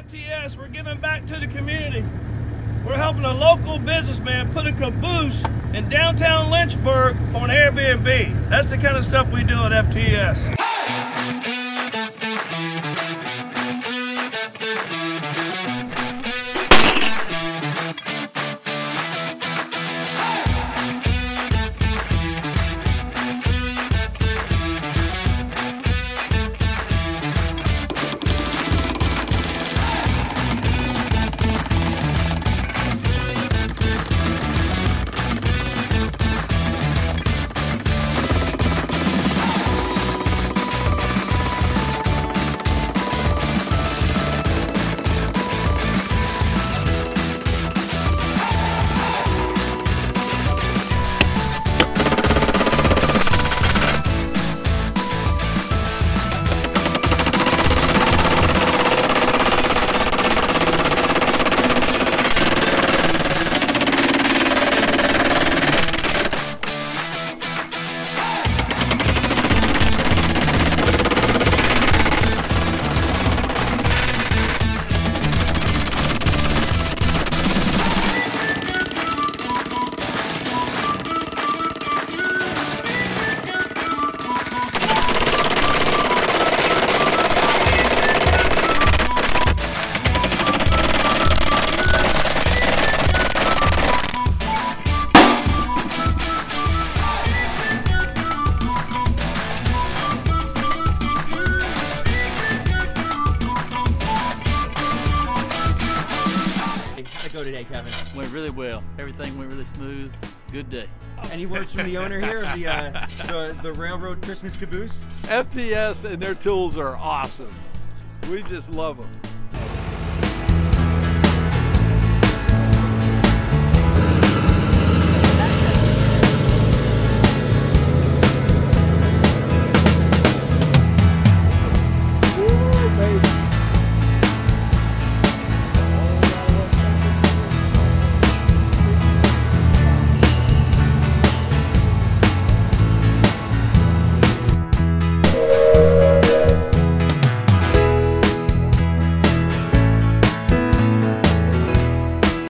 FTS, we're giving back to the community. We're helping a local businessman put a caboose in downtown Lynchburg for an Airbnb. That's the kind of stuff we do at FTS. Go today, Kevin? Went really well. Everything went really smooth. Good day. Any words from the owner here of the Railroad Christmas Caboose? FTS and their tools are awesome. We just love them.